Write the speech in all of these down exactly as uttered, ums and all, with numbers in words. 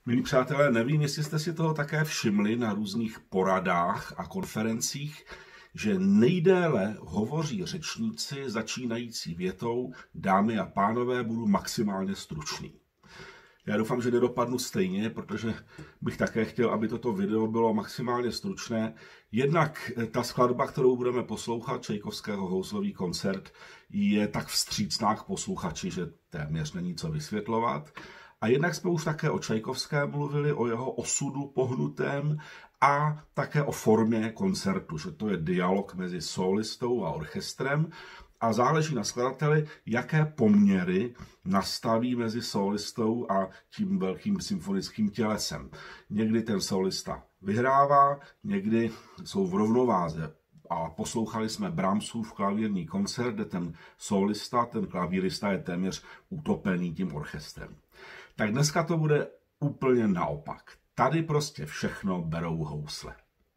Milí přátelé, nevím, jestli jste si toho také všimli na různých poradách a konferencích, že nejdéle hovoří řečníci začínající větou dámy a pánové, budu maximálně stručný. Já doufám, že nedopadnu stejně, protože bych také chtěl, aby toto video bylo maximálně stručné. Jednak ta skladba, kterou budeme poslouchat, Čajkovského Houslový koncert, je tak vstřícná k posluchači, že téměř není co vysvětlovat. A jednak jsme už také o Čajkovském mluvili, o jeho osudu pohnutém a také o formě koncertu, že to je dialog mezi sólistou a orchestrem a záleží na skladateli, jaké poměry nastaví mezi sólistou a tím velkým symfonickým tělesem. Někdy ten sólista vyhrává, někdy jsou v rovnováze. A poslouchali jsme Brahmsův klavírní koncert, kde ten sólista, ten klavírista je téměř utopený tím orchestrem. Tak dneska to bude úplně naopak. Tady prostě všechno berou housle.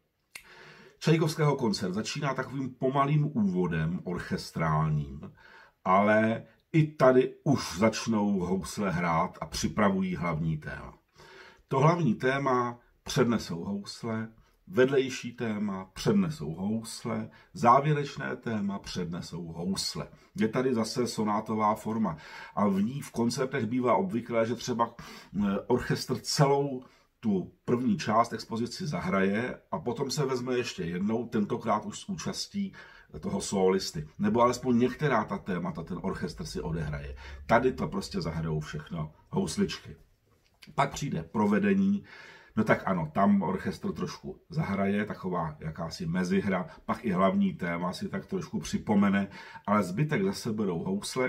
Čajkovského koncert začíná takovým pomalým úvodem orchestrálním, ale i tady už začnou housle hrát a připravují hlavní téma. To hlavní téma přednesou housle, vedlejší téma přednesou housle, závěrečné téma přednesou housle. Je tady zase sonátová forma a v ní v koncertech bývá obvyklé, že třeba orchestr celou tu první část expozici zahraje a potom se vezme ještě jednou, tentokrát už s účastí toho sólisty. Nebo alespoň některá ta témata ten orchestr si odehraje. Tady to prostě zahrajou všechno housličky. Pak přijde provedení. No tak ano, tam orchestr trošku zahraje, taková jakási mezihra, pak i hlavní téma si tak trošku připomene, ale zbytek zase berou housle.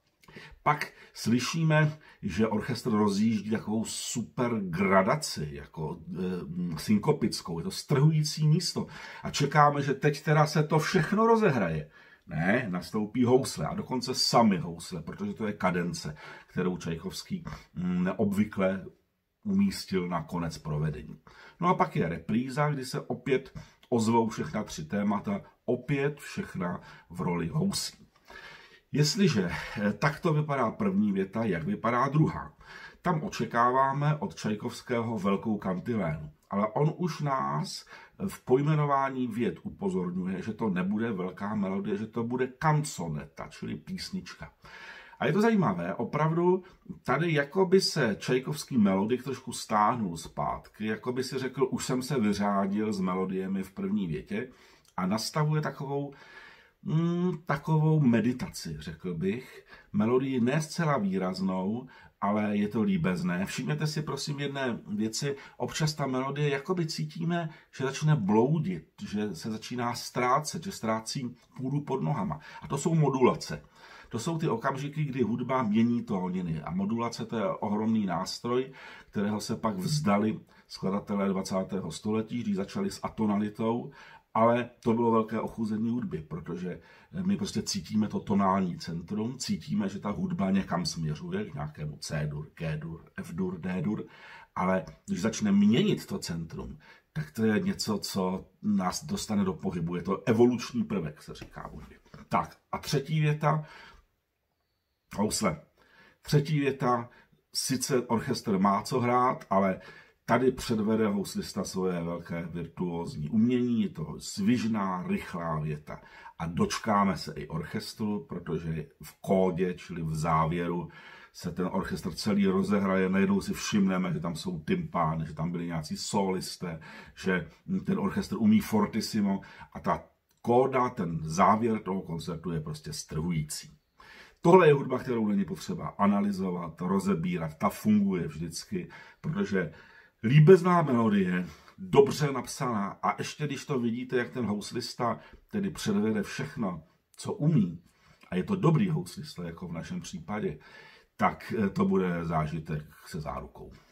Pak slyšíme, že orchestr rozjíždí takovou super gradaci, jako e, synkopickou, je to strhující místo. A čekáme, že teď teda se to všechno rozehraje. Ne, nastoupí housle a dokonce sami housle, protože to je kadence, kterou Čajkovský m, neobvykle umístil na konec provedení. No a pak je repríza, kdy se opět ozvou všechna tři témata, opět všechna v roli houslí. Jestliže takto vypadá první věta, jak vypadá druhá? Tam očekáváme od Čajkovského velkou kantilénu, ale on už nás v pojmenování vět upozorňuje, že to nebude velká melodie, že to bude canzoneta, čili písnička. A je to zajímavé, opravdu tady jako by se Čajkovský melodik trošku stáhnul zpátky, jako by si řekl, už jsem se vyřádil s melodiemi v první větě a nastavuje takovou, mm, takovou meditaci, řekl bych. Melodii ne zcela výraznou, ale je to líbezné. Všimněte si prosím jedné věci, občas ta melodie, jakoby cítíme, že začne bloudit, že se začíná ztrácet, že ztrácí půdu pod nohama. A to jsou modulace. To jsou ty okamžiky, kdy hudba mění tóniny a modulace to je ohromný nástroj, kterého se pak vzdali skladatelé dvacátého století, když začali s atonalitou, ale to bylo velké ochuzení hudby, protože my prostě cítíme to tonální centrum, cítíme, že ta hudba někam směřuje, k nějakému C-dur, G-dur, F-dur, D-dur, ale když začne měnit to centrum, tak to je něco, co nás dostane do pohybu. Je to evoluční prvek, se říká v hudbě. Tak a třetí věta, housle. Třetí věta, sice orchestr má co hrát, ale tady předvede houslista svoje velké virtuózní umění, je to svižná, rychlá věta. A dočkáme se i orchestru, protože v kódě, čili v závěru, se ten orchestr celý rozehraje, najednou si všimneme, že tam jsou tympány, že tam byli nějací solisté, že ten orchestr umí fortissimo a ta kóda, ten závěr toho koncertu je prostě strhující. Tohle je hudba, kterou není potřeba analyzovat, rozebírat, ta funguje vždycky, protože líbezná melodie, dobře napsaná a ještě když to vidíte, jak ten houslista tedy předvede všechno, co umí, a je to dobrý houslista, jako v našem případě, tak to bude zážitek se zárukou.